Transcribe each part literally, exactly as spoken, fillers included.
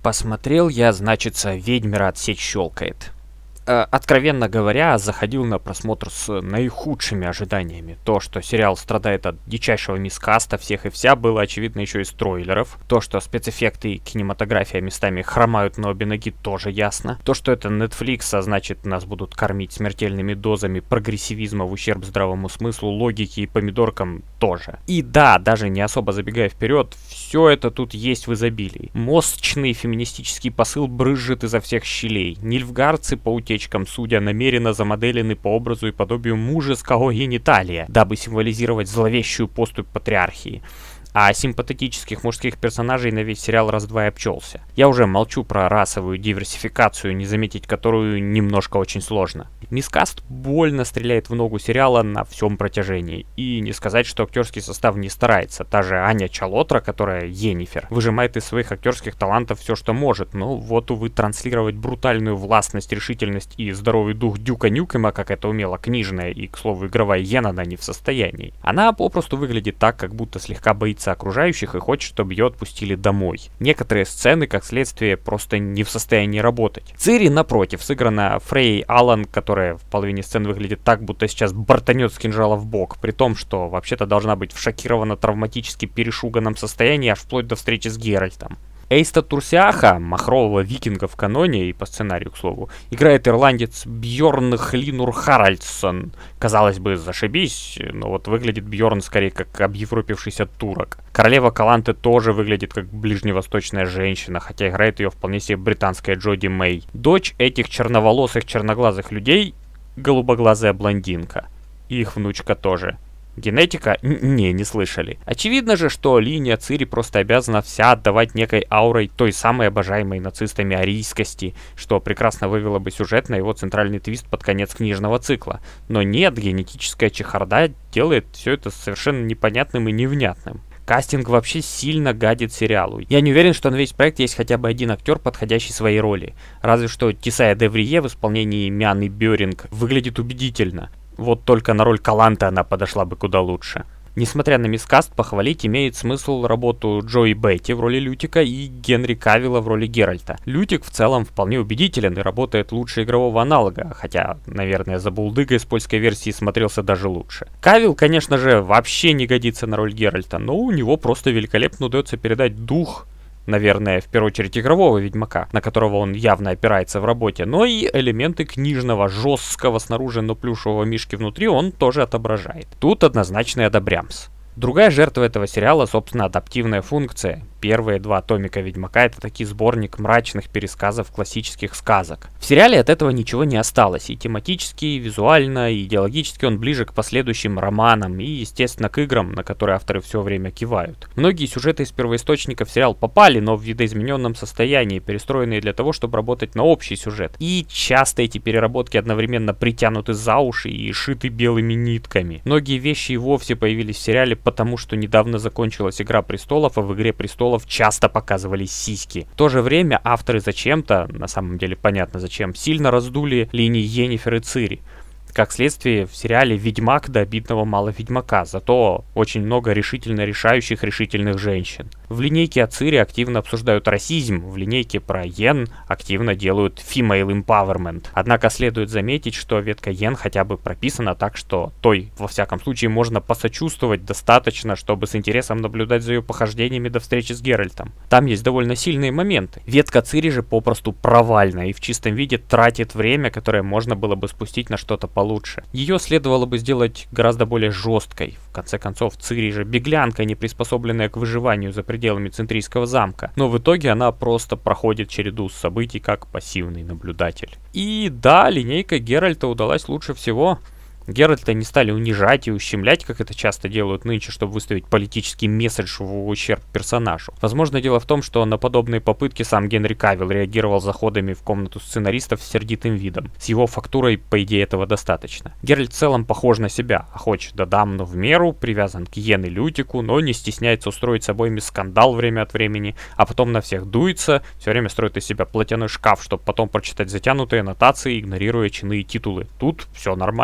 Посмотрел я, значится, «Ведьмера отсечь» щелкает. Э, откровенно говоря, заходил на просмотр с наихудшими ожиданиями. То, что сериал страдает от дичайшего мискаста всех и вся, было очевидно еще из трейлеров. То, что спецэффекты и кинематография местами хромают на обе ноги, тоже ясно. То, что это Netflix, а значит нас будут кормить смертельными дозами прогрессивизма в ущерб здравому смыслу, логике и помидоркам, тоже. И да, даже не особо забегая вперед, все это тут есть в изобилии. Мощный феминистический посыл брызжет изо всех щелей. Нильфгардцы по утечкам судя намеренно замоделены по образу и подобию мужеского гениталия, дабы символизировать зловещую поступь патриархии. А симпатетических мужских персонажей на весь сериал раз-два и обчелся. Я уже молчу про расовую диверсификацию, не заметить которую немножко очень сложно. Мискаст больно стреляет в ногу сериала на всем протяжении. И не сказать, что актерский состав не старается. Та же Аня Чалотра, которая Йеннифер, выжимает из своих актерских талантов все, что может. Но вот, увы, транслировать брутальную властность, решительность и здоровый дух Дюка Нюкема, как это умела книжная и, к слову, игровая Йен, она не в состоянии. Она попросту выглядит так, как будто слегка боится окружающих и хочет, чтобы ее отпустили домой. Некоторые сцены, как следствие, просто не в состоянии работать. Цири, напротив, сыграна Фрей Аллан, которая в половине сцен выглядит так, будто сейчас бортанет с кинжала в бок, при том, что вообще-то должна быть в шокированно-травматически перешуганном состоянии аж вплоть до встречи с Геральтом. Эйста Турсиаха, махрового викинга в каноне и по сценарию, к слову, играет ирландец Бьорн Хлинур Харальдсон. Казалось бы, зашибись, но вот выглядит Бьорн скорее как объевропившийся турок. Королева Каланты тоже выглядит как ближневосточная женщина, хотя играет ее вполне себе британская Джоди Мэй. Дочь этих черноволосых черноглазых людей — голубоглазая блондинка. И их внучка тоже. Генетика? Не, не слышали. Очевидно же, что линия Цири просто обязана вся отдавать некой аурой той самой обожаемой нацистами арийскости, что прекрасно вывело бы сюжет на его центральный твист под конец книжного цикла. Но нет, генетическая чехарда делает все это совершенно непонятным и невнятным. Кастинг вообще сильно гадит сериалу. Я не уверен, что на весь проект есть хотя бы один актер, подходящий своей роли. Разве что Тисая Деврие в исполнении Мианы Бёринг выглядит убедительно. Вот только на роль Каланты она подошла бы куда лучше. Несмотря на мискаст, похвалить имеет смысл работу Джои Бетти в роли Лютика и Генри Кавилла в роли Геральта. Лютик в целом вполне убедителен и работает лучше игрового аналога, хотя, наверное, за булдыгой с польской версии смотрелся даже лучше. Кавилл, конечно же, вообще не годится на роль Геральта, но у него просто великолепно удается передать дух, наверное, в первую очередь игрового Ведьмака, на которого он явно опирается в работе, но и элементы книжного, жесткого снаружи, но плюшевого мишки внутри он тоже отображает. Тут однозначный одобрямс. Другая жертва этого сериала, собственно, адаптивная функция. Первые два томика Ведьмака — это таки сборник мрачных пересказов классических сказок. В сериале от этого ничего не осталось, и тематически, и визуально, и идеологически он ближе к последующим романам и, естественно, к играм, на которые авторы все время кивают. Многие сюжеты из первоисточника в сериал попали, но в видоизмененном состоянии, перестроенные для того, чтобы работать на общий сюжет. И часто эти переработки одновременно притянуты за уши и шиты белыми нитками. Многие вещи и вовсе появились в сериале, потому что недавно закончилась «Игра престолов», а в «Игре престолов» часто показывались сиськи. В то же время авторы зачем-то, на самом деле понятно зачем, сильно раздули линии Йеннифер и Цири. Как следствие, в сериале «Ведьмак» до обидного мало Ведьмака, зато очень много решительно решающих решительных женщин. В линейке о Цири активно обсуждают расизм, в линейке про Йен активно делают female empowerment. Однако следует заметить, что ветка Йен хотя бы прописана так, что той, во всяком случае, можно посочувствовать достаточно, чтобы с интересом наблюдать за ее похождениями до встречи с Геральтом. Там есть довольно сильные моменты. Ветка Цири же попросту провальна и в чистом виде тратит время, которое можно было бы спустить на что-то получше. Лучше. Ее следовало бы сделать гораздо более жесткой. В конце концов, Цири же беглянка, не приспособленная к выживанию за пределами Центрийского замка. Но в итоге она просто проходит череду событий как пассивный наблюдатель. И да, линейка Геральта удалась лучше всего. Геральта не стали унижать и ущемлять, как это часто делают нынче, чтобы выставить политический месседж в ущерб персонажу. Возможно, дело в том, что на подобные попытки сам Генри Кавилл реагировал заходами в комнату сценаристов с сердитым видом. С его фактурой, по идее, этого достаточно. Геральт в целом похож на себя, охоч да дам, но в меру, привязан к Йен и Лютику, но не стесняется устроить с обоими скандал время от времени, а потом на всех дуется, все время строит из себя платяной шкаф, чтобы потом прочитать затянутые аннотации, игнорируя чины и титулы. Тут все нормально.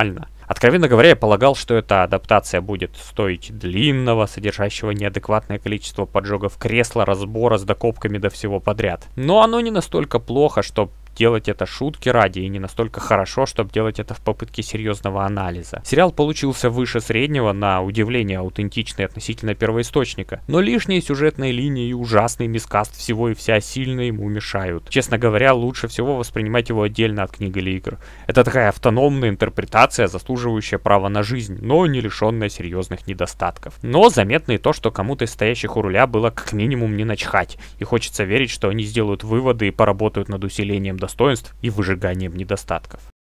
Откровенно говоря, я полагал, что эта адаптация будет стоить длинного, содержащего неадекватное количество поджогов кресла, разбора с докопками до всего подряд. Но оно не настолько плохо, чтобы делать это шутки ради, и не настолько хорошо, чтобы делать это в попытке серьезного анализа. Сериал получился выше среднего, на удивление аутентичный относительно первоисточника, но лишние сюжетные линии и ужасный мискаст всего и вся сильно ему мешают. Честно говоря, лучше всего воспринимать его отдельно от книг или игр. Это такая автономная интерпретация, заслуживающая права на жизнь, но не лишенная серьезных недостатков. Но заметно и то, что кому-то из стоящих у руля было как минимум не начхать, и хочется верить, что они сделают выводы и поработают над усилением достоинств и выжиганием недостатков.